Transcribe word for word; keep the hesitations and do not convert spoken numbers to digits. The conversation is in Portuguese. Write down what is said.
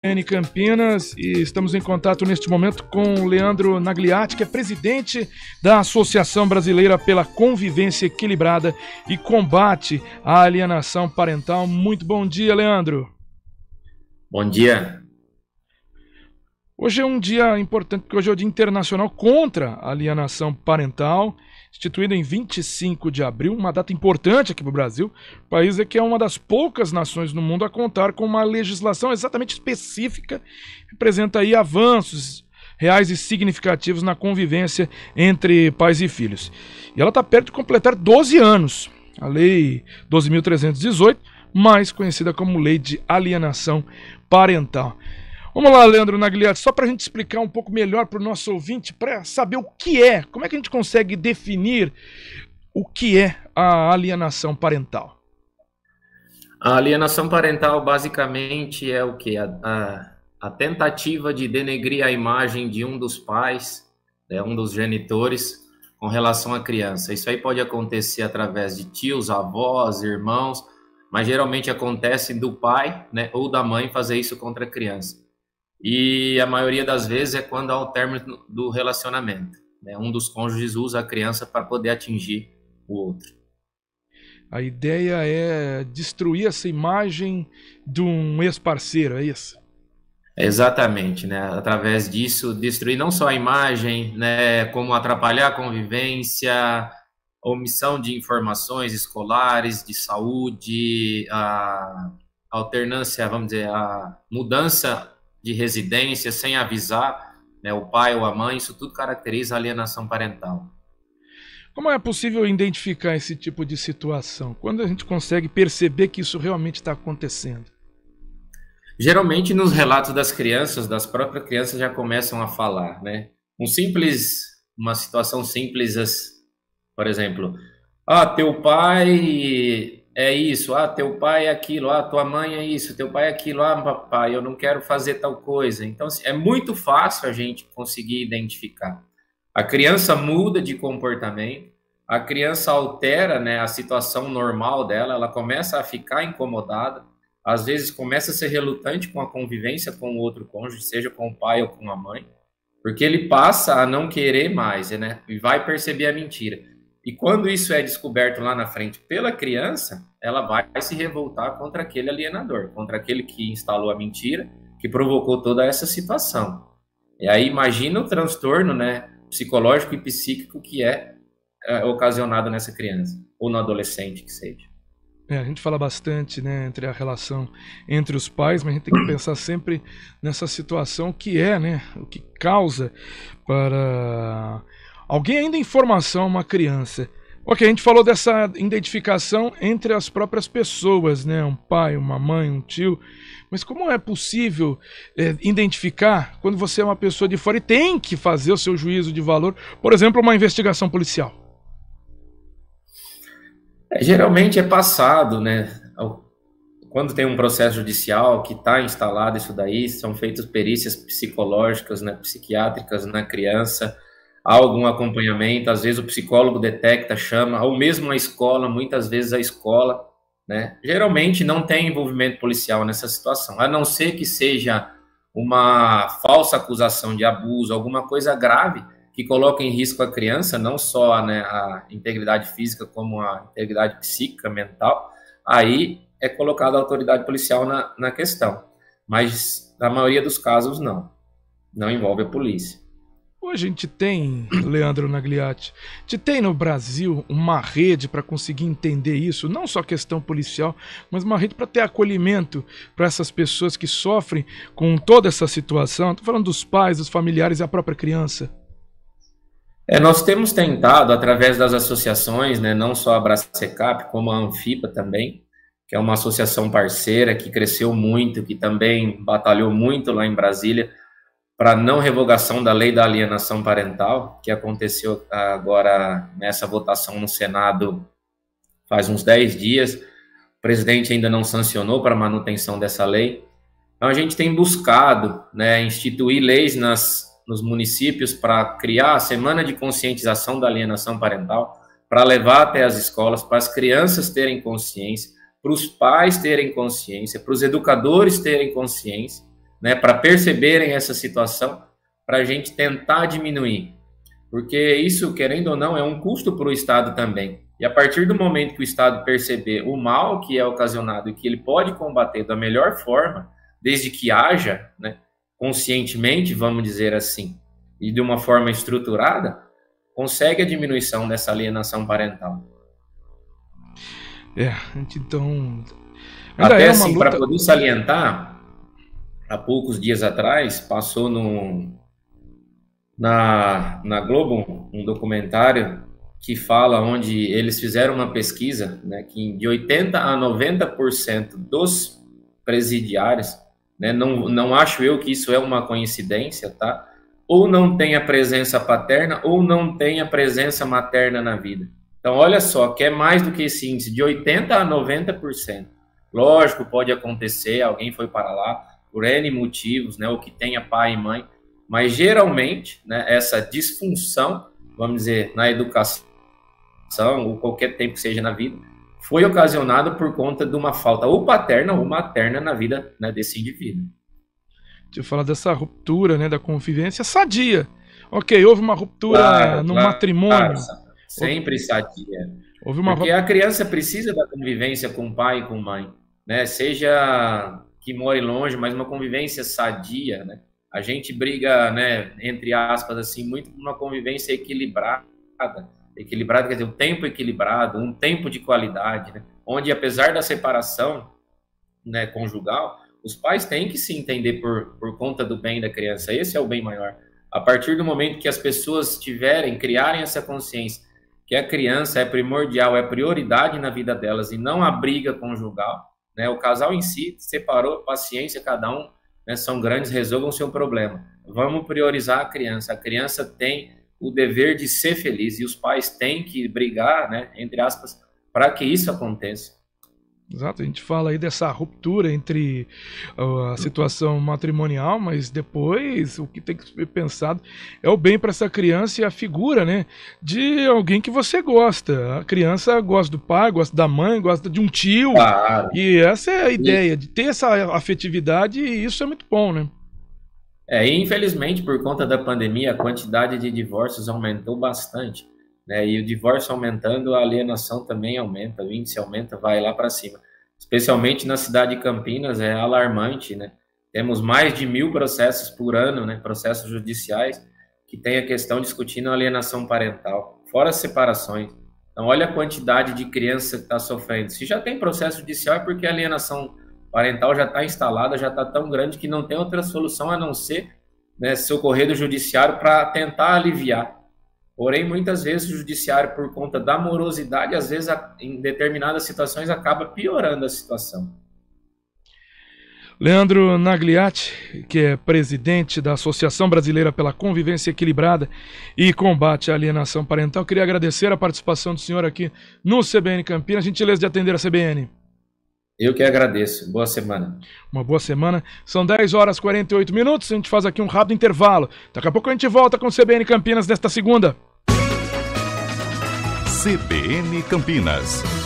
Em Campinas, e estamos em contato neste momento com o Leandro Nagliatti, que é presidente da Associação Brasileira pela Convivência Equilibrada e Combate à Alienação Parental. Muito bom dia, Leandro. Bom dia. Hoje é um dia importante, porque hoje é o Dia Internacional contra a Alienação Parental, instituído em vinte e cinco de abril, uma data importante aqui para o Brasil. O país é que é uma das poucas nações no mundo a contar com uma legislação exatamente específica, que representa aí avanços reais e significativos na convivência entre pais e filhos. E ela está perto de completar doze anos, a Lei doze mil trezentos e dezoito, mais conhecida como Lei de Alienação Parental. Vamos lá, Leandro Nagliatti, só para a gente explicar um pouco melhor para o nosso ouvinte, para saber o que é, como é que a gente consegue definir o que é a alienação parental? A alienação parental basicamente é o que? A, a, a tentativa de denegrir a imagem de um dos pais, né, um dos genitores, com relação à criança. Isso aí pode acontecer através de tios, avós, irmãos, mas geralmente acontece do pai, né, ou da mãe fazer isso contra a criança. E a maioria das vezes é quando há o término do relacionamento, né? Um dos cônjuges usa a criança para poder atingir o outro. A ideia é destruir essa imagem de um ex-parceiro, é isso? Exatamente, né? Através disso, destruir não só a imagem, né, como atrapalhar a convivência, omissão de informações escolares, de saúde, a alternância, vamos dizer, a mudança de residência sem avisar, né, o pai ou a mãe, isso tudo caracteriza a alienação parental. Como é possível identificar esse tipo de situação? Quando a gente consegue perceber que isso realmente está acontecendo? Geralmente nos relatos das crianças, das próprias crianças já começam a falar, né? Um simples, uma situação simples, por exemplo, ah, teu pai é isso, ah, teu pai é aquilo, ah, tua mãe é isso, teu pai é aquilo, ah, papai, eu não quero fazer tal coisa. Então, é muito fácil a gente conseguir identificar. A criança muda de comportamento, a criança altera, né, a situação normal dela, ela começa a ficar incomodada, às vezes começa a ser relutante com a convivência com o outro cônjuge, seja com o pai ou com a mãe, porque ele passa a não querer mais, né, e vai perceber a mentira. E quando isso é descoberto lá na frente pela criança, ela vai se revoltar contra aquele alienador, contra aquele que instalou a mentira, que provocou toda essa situação. E aí imagina o transtorno, né, psicológico e psíquico que é, é ocasionado nessa criança, ou no adolescente que seja. É, a gente fala bastante, né, entre a relação entre os pais, mas a gente tem que pensar sempre nessa situação que é, né, o que causa para alguém ainda em formação, uma criança. Ok, a gente falou dessa identificação entre as próprias pessoas, né? Um pai, uma mãe, um tio. Mas como é possível é, identificar quando você é uma pessoa de fora e tem que fazer o seu juízo de valor, por exemplo, uma investigação policial? É, geralmente é passado, né? Quando tem um processo judicial que está instalado isso daí, são feitas perícias psicológicas, né, psiquiátricas na criança. Há algum acompanhamento, às vezes o psicólogo detecta, chama, ou mesmo a escola, muitas vezes a escola, né? Geralmente não tem envolvimento policial nessa situação, a não ser que seja uma falsa acusação de abuso, alguma coisa grave que coloque em risco a criança, não só, né, a integridade física, como a integridade psíquica, mental, aí é colocada a autoridade policial na, na questão. Mas na maioria dos casos não, não envolve a polícia. Hoje a gente tem, Leandro Nagliatti, a gente tem no Brasil uma rede para conseguir entender isso, não só questão policial, mas uma rede para ter acolhimento para essas pessoas que sofrem com toda essa situação. Estou falando dos pais, dos familiares e a própria criança. É, nós temos tentado, através das associações, né, não só a Bracecap, como a Anfipa também, que é uma associação parceira que cresceu muito, que também batalhou muito lá em Brasília, para não revogação da lei da alienação parental, que aconteceu agora nessa votação no Senado faz uns dez dias. O presidente ainda não sancionou para a manutenção dessa lei. Então a gente tem buscado, né, instituir leis nas, nos municípios para criar a semana de conscientização da alienação parental, para levar até as escolas, para as crianças terem consciência, para os pais terem consciência, para os educadores terem consciência, né, para perceberem essa situação, para a gente tentar diminuir. Porque isso, querendo ou não, é um custo para o Estado também. E a partir do momento que o Estado perceber o mal que é ocasionado e que ele pode combater da melhor forma, desde que haja, né, conscientemente, vamos dizer assim, e de uma forma estruturada, consegue a diminuição dessa alienação parental. É, então... Até é assim, luta... para poder salientar, há poucos dias atrás, passou no, na, na Globo um documentário que fala, onde eles fizeram uma pesquisa, né, que de oitenta a noventa por cento dos presidiários, né, não, não acho eu que isso é uma coincidência, tá? Ou não tem a presença paterna, ou não tem a presença materna na vida. Então, olha só, que é mais do que esse índice, de oitenta a noventa por cento. Lógico, pode acontecer, alguém foi para lá por N motivos, né, ou que tenha pai e mãe, mas geralmente, né, essa disfunção, vamos dizer, na educação, ou qualquer tempo que seja na vida, foi ocasionada por conta de uma falta ou paterna ou materna na vida, né, desse indivíduo. Deixa eu falar dessa ruptura, né, da convivência sadia. Ok, houve uma ruptura claro, no claro, matrimônio. Claro, sempre sadia. Houve uma... Porque a criança precisa da convivência com o pai e com a mãe, né? Seja que more longe, mas uma convivência sadia, né? A gente briga, né, entre aspas, assim, muito por uma convivência equilibrada. Equilibrada, quer dizer, um tempo equilibrado, um tempo de qualidade, né? Onde, apesar da separação, né, conjugal, os pais têm que se entender por, por conta do bem da criança. Esse é o bem maior. A partir do momento que as pessoas tiverem, criarem essa consciência que a criança é primordial, é prioridade na vida delas e não a briga conjugal, né? O casal em si separou, paciência, cada um, né, são grandes, resolvam seu problema. Vamos priorizar a criança. A criança tem o dever de ser feliz e os pais têm que brigar, né, entre aspas, para que isso aconteça. Exato, a gente fala aí dessa ruptura entre uh, a situação matrimonial, mas depois o que tem que ser pensado é o bem para essa criança e a figura, né, de alguém que você gosta. A criança gosta do pai, gosta da mãe, gosta de um tio, claro. E essa é a ideia, de ter essa afetividade, e isso é muito bom, né? É, e infelizmente, por conta da pandemia, a quantidade de divórcios aumentou bastante. Né, e o divórcio aumentando, a alienação também aumenta, o índice aumenta, vai lá para cima. Especialmente na cidade de Campinas, é alarmante, né? Temos mais de mil processos por ano, né, processos judiciais, que tem a questão discutindo a alienação parental, fora as separações. Então, olha a quantidade de criança que está sofrendo. Se já tem processo judicial, é porque a alienação parental já está instalada, já está tão grande que não tem outra solução a não ser, né, socorrer do judiciário para tentar aliviar. Porém, muitas vezes o judiciário, por conta da morosidade, às vezes, em determinadas situações, acaba piorando a situação. Leandro Nagliatti, que é presidente da Associação Brasileira pela Convivência Equilibrada e Combate à Alienação Parental, queria agradecer a participação do senhor aqui no C B N Campinas. Gentileza de atender a C B N. Eu que agradeço. Boa semana. Uma boa semana. São dez horas e quarenta e oito minutos. A gente faz aqui um rápido intervalo. Daqui a pouco a gente volta com o C B N Campinas nesta segunda. C B N Campinas.